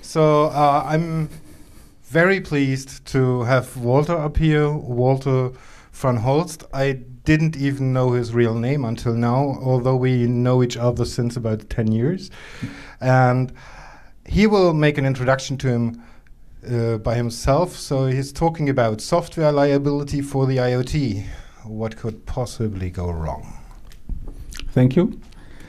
So I'm very pleased to have Walter up here, Walter van Holst. I didn't even know his real name until now, although we know each other since about 10 years. And he will make an introduction to him by himself. So he's talking about software liability for the IoT. What could possibly go wrong? Thank you.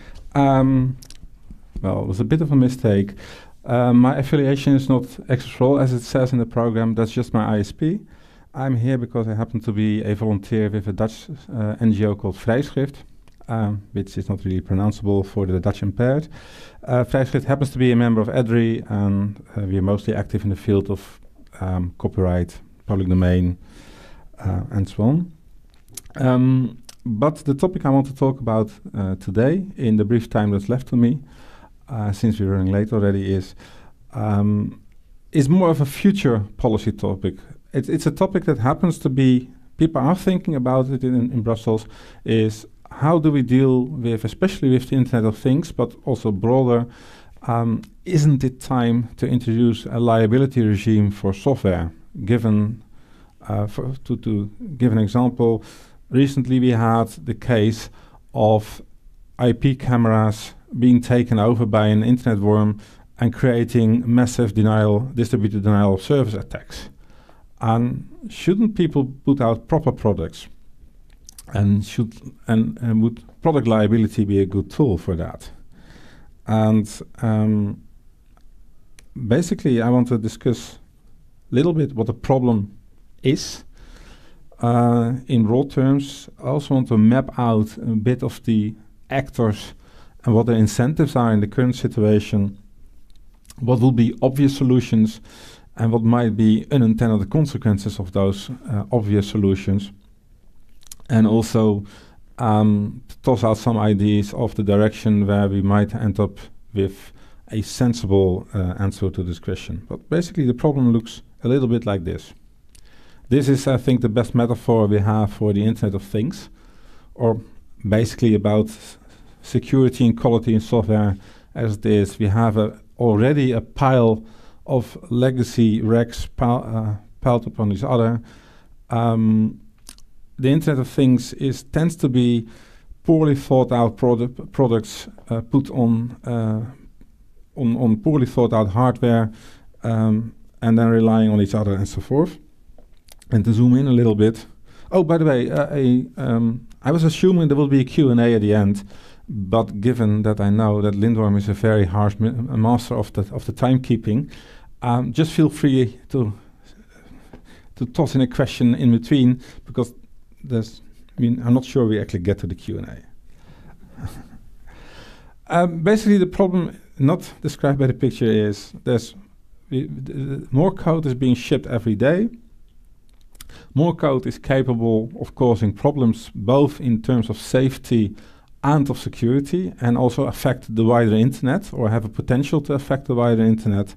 Well, it was a bit of a mistake. My affiliation is not Exasol, as it says in the program. That's just my ISP. I'm here because I happen to be a volunteer with a Dutch NGO called Vrijschrift, which is not really pronounceable for the Dutch impaired. Vrijschrift happens to be a member of EDRI, and we are mostly active in the field of copyright, public domain, and so on. But the topic I want to talk about today, in the brief time that's left to me, since we're running late already, is more of a future policy topic. It's a topic that happens to be, people are thinking about it in Brussels, is how do we deal with, especially with the Internet of Things, but also broader, isn't it time to introduce a liability regime for software? Given, to give an example, recently we had the case of IP cameras being taken over by an internet worm and creating massive distributed denial of service attacks. And shouldn't people put out proper products? And would product liability be a good tool for that? And basically, I want to discuss a little bit what the problem is. In broad terms, I also want to map out a bit of the actors and what their incentives are in the current situation, what will be obvious solutions, and what might be unintended consequences of those obvious solutions. And also toss out some ideas of the direction where we might end up with a sensible answer to this question. But basically the problem looks a little bit like this. This is, I think, the best metaphor we have for the Internet of Things, or basically about security and quality in software as it is. We have already a pile of legacy racks piled upon each other. The Internet of Things tends to be poorly thought out products put on poorly thought out hardware, and then relying on each other and so forth. And to zoom in a little bit. Oh, by the way, I was assuming there will be a Q&A at the end, but given that I know that Lindworm is a very harsh master of the timekeeping, just feel free to toss in a question in between, because I'm not sure we actually get to the Q&A. Basically, the problem not described by the picture is more code is being shipped every day. More code is capable of causing problems both in terms of safety and of security, and also affect the wider internet, or have a potential to affect the wider internet.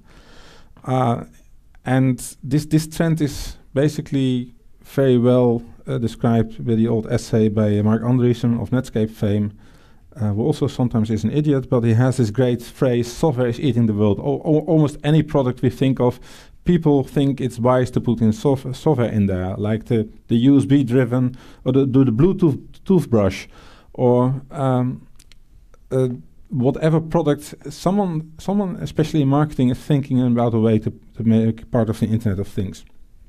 And this trend is basically very well described by the old essay by Mark Andreessen of Netscape fame, who also sometimes is an idiot, but he has this great phrase, software is eating the world. Almost any product we think of, people think it's wise to put in software in there, like the USB driven, or the Bluetooth toothbrush, or whatever product someone, especially in marketing, is thinking about a way to make part of the Internet of Things.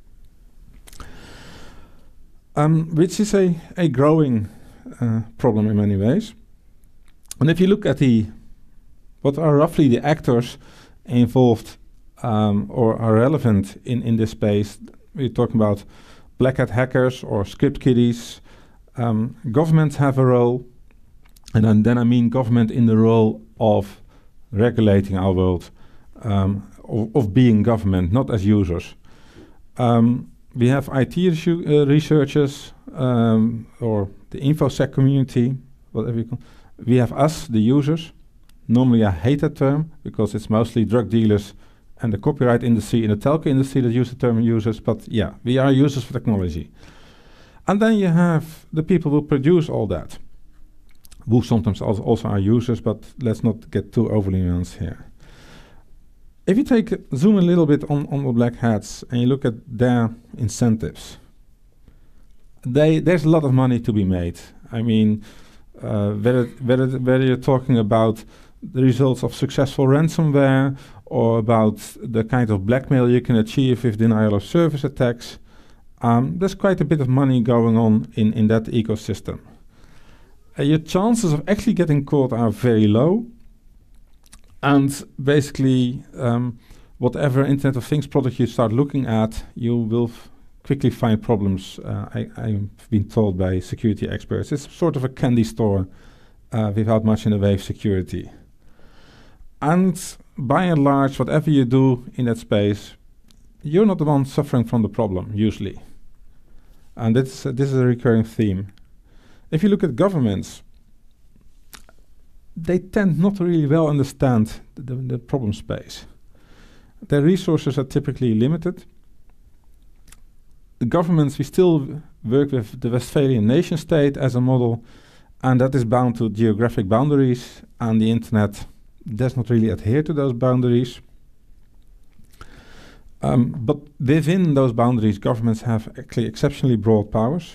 Which is a growing problem in many ways. And if you look at what are roughly the actors involved or are relevant in this space, we're talking about black hat hackers or script kiddies. Governments have a role, and then I mean government in the role of regulating our world, of being government, not as users. We have IT researchers, or the InfoSec community, whatever you call. We have us, the users. Normally I hate that term, because it's mostly drug dealers and the copyright industry and the telco industry that use the term users, but yeah, we are users of technology. And then you have the people who produce all that, who sometimes also are users, but let's not get too overly nuanced here. If you zoom a little bit on the black hats and you look at their incentives, there's a lot of money to be made. I mean, whether you're talking about the results of successful ransomware or about the kind of blackmail you can achieve with denial of service attacks, there's quite a bit of money going on in that ecosystem. Your chances of actually getting caught are very low. And basically, whatever Internet of Things product you start looking at, you will quickly find problems. I've been told by security experts. It's sort of a candy store without much in the way of security. And by and large, whatever you do in that space, you're not the one suffering from the problem, usually. And this is a recurring theme. If you look at governments, they tend not to really well understand the problem space. Their resources are typically limited. The governments, we still work with the Westphalian nation state as a model, and that is bound to geographic boundaries, and the internet does not really adhere to those boundaries. But within those boundaries, governments have actually exceptionally broad powers.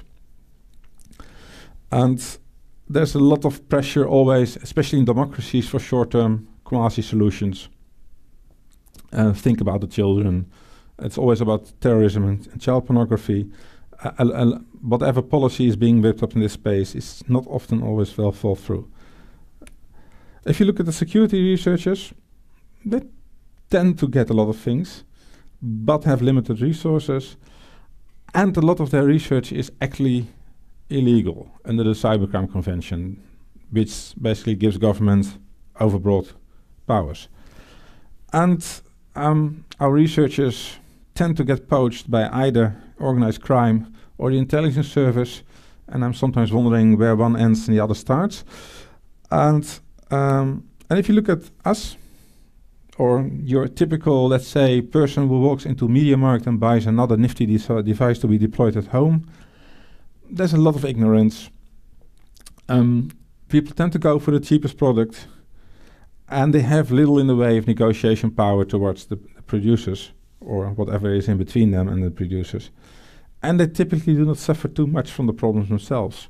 And there's a lot of pressure always, especially in democracies, for short-term quasi-solutions. Think about the children. It's always about terrorism and child pornography. Whatever policy is being whipped up in this space is not often always well thought through. If you look at the security researchers, they tend to get a lot of things, but have limited resources. And a lot of their research is actually illegal under the Cybercrime Convention, which basically gives government overbroad powers. And our researchers tend to get poached by either organized crime or the intelligence service, and I'm sometimes wondering where one ends and the other starts. And if you look at us, or your typical, let's say, person who walks into MediaMarkt and buys another nifty device to be deployed at home, there's a lot of ignorance. People tend to go for the cheapest product, and they have little in the way of negotiation power towards the producers, or whatever is in between them and the producers. And they typically do not suffer too much from the problems themselves.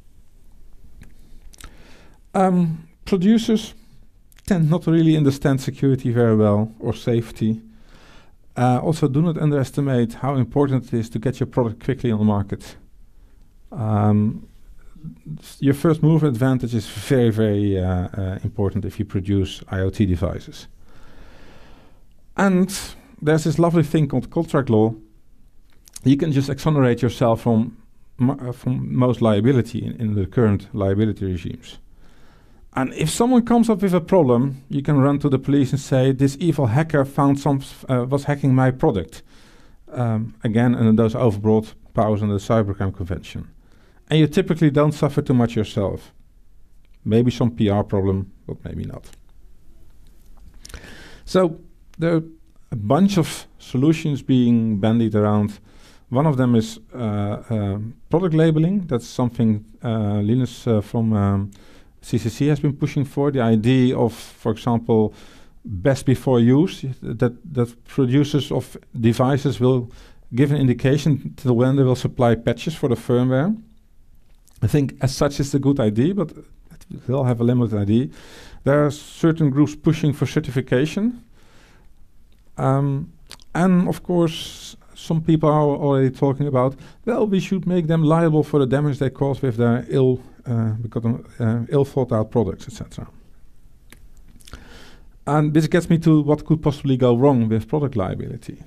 Producers tend not to really understand security very well, or safety. Also, do not underestimate how important it is to get your product quickly on the market. Your first mover advantage is very, very important if you produce IoT devices. And there's this lovely thing called contract law. You can just exonerate yourself from most liability in the current liability regimes. And if someone comes up with a problem, you can run to the police and say, this evil hacker was hacking my product. Again, under those overbroad powers under the Cybercrime Convention. And you typically don't suffer too much yourself. Maybe some PR problem, but maybe not. So there are a bunch of solutions being bandied around. One of them is product labeling. That's something Linus from CCC has been pushing for. The idea of, for example, best before use, that producers of devices will give an indication to when they will supply patches for the firmware. I think as such it's a good idea, but it will have a limited idea. There are certain groups pushing for certification. And of course, some people are already talking about, well, we should make them liable for the damage they cause with their ill thought out products, etc. And this gets me to what could possibly go wrong with product liability.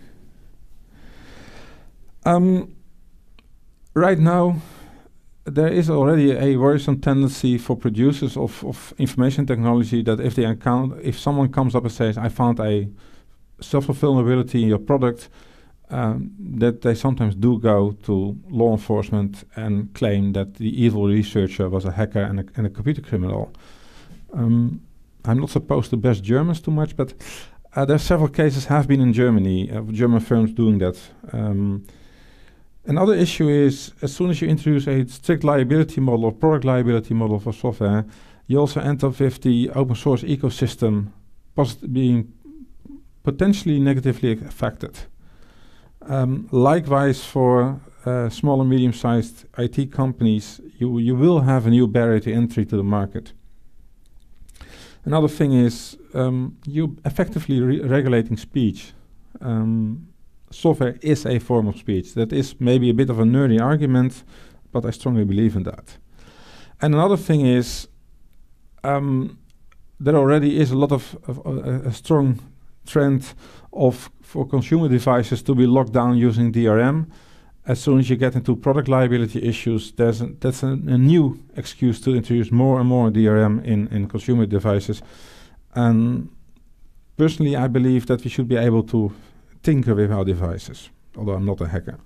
Right now, there is already a worrisome tendency for producers of information technology that if someone comes up and says, I found a software vulnerability in your product, that they sometimes do go to law enforcement and claim that the evil researcher was a hacker and a computer criminal. I'm not supposed to bash Germans too much, but there are several cases have been in Germany of German firms doing that. Another issue is, as soon as you introduce a strict liability model or product liability model for software, you also end up with the open source ecosystem being potentially negatively affected. Likewise, for small and medium-sized IT companies, you will have a new barrier to entry to the market. Another thing is you effectively regulating speech. Software is a form of speech. That is maybe a bit of a nerdy argument, but I strongly believe in that. And another thing is there already is a lot of a strong trend for consumer devices to be locked down using DRM. As soon as you get into product liability issues, that's a new excuse to introduce more and more DRM in consumer devices. And personally, I believe that we should be able to tinker with our devices, although I'm not a hacker.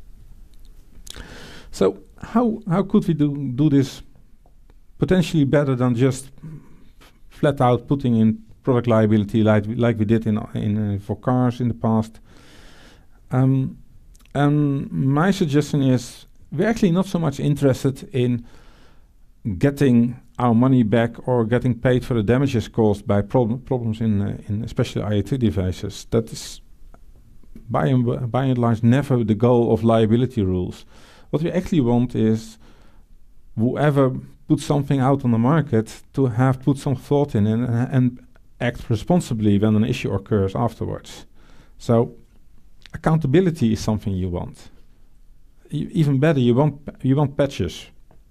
So how could we do this potentially better than just flat out putting in product liability like we did for cars in the past? And my suggestion is we're actually not so much interested in getting our money back or getting paid for the damages caused by problems in especially IoT devices. That is by and large never the goal of liability rules. What we actually want is whoever puts something out on the market to have put some thought in and act responsibly when an issue occurs afterwards. So accountability is something you want. Even better, you want patches.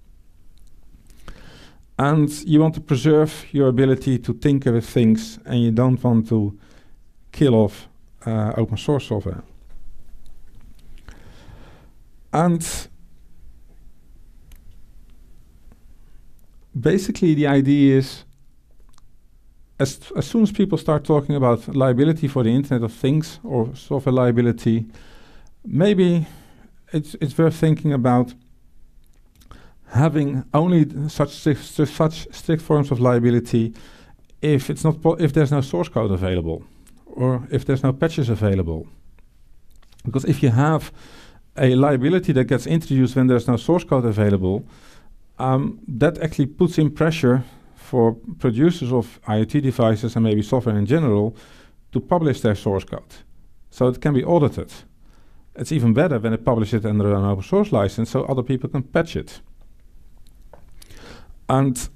And you want to preserve your ability to tinker with things, and you don't want to kill off open source software. And basically the idea is as soon as people start talking about liability for the Internet of Things or software liability, maybe it's worth thinking about having only such strict forms of liability if there's no source code available or if there's no patches available. Because if you have a liability that gets introduced when there's no source code available, that actually puts in pressure for producers of IoT devices and maybe software in general to publish their source code. So it can be audited. It's even better when they publish it under an open source license so other people can patch it. And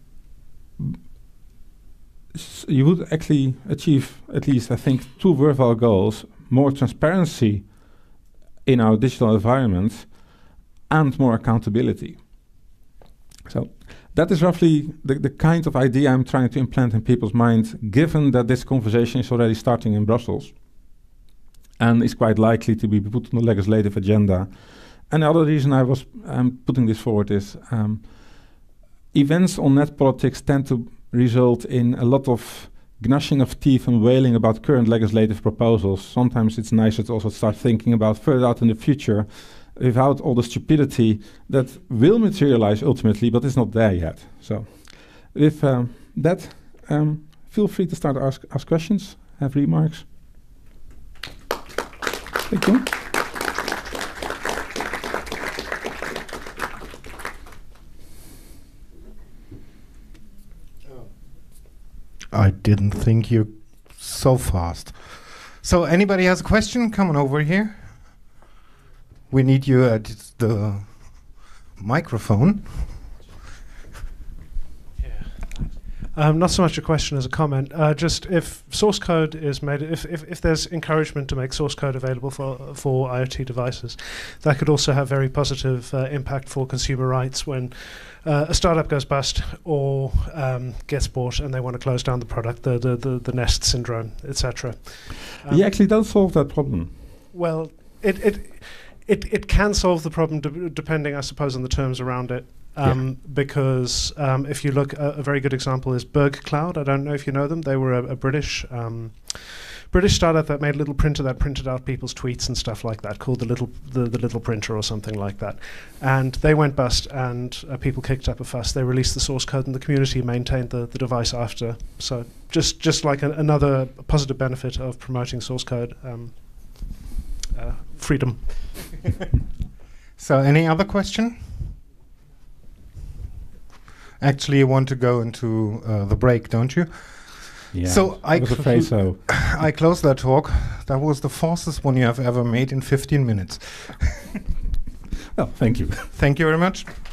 you would actually achieve, at least I think, two worthwhile goals: more transparency in our digital environment and more accountability. So that is roughly the kind of idea I'm trying to implant in people's minds, given that this conversation is already starting in Brussels and is quite likely to be put on the legislative agenda. And the other reason I was putting this forward is events on net politics tend to result in a lot of gnashing of teeth and wailing about current legislative proposals. Sometimes it's nicer to also start thinking about further out in the future without all the stupidity that will materialize ultimately, but is not there yet. So with that, feel free to start to ask questions, have remarks. Thank you. I didn't think you so fast. So anybody has a question? Come on over here. We need you at the microphone. Yeah. Not so much a question as a comment. Just if source code is made, if there's encouragement to make source code available for IoT devices, that could also have very positive impact for consumer rights when a startup goes bust or gets bought and they want to close down the product, the Nest syndrome, etc. You actually don't solve that problem. Well, it can solve the problem depending, I suppose, on the terms around it. Because if you look, a very good example is Berg Cloud. I don't know if you know them. They were a British startup that made a little printer that printed out people's tweets and stuff like that, called the little printer or something like that. And they went bust, and people kicked up a fuss. They released the source code, and the community maintained the device after. So just like another positive benefit of promoting source code freedom. So any other question? Actually, you want to go into the break, don't you? Yeah, so I was afraid so. I close that talk. That was the fastest one you have ever made in 15 minutes. Well, thank you. Thank you very much.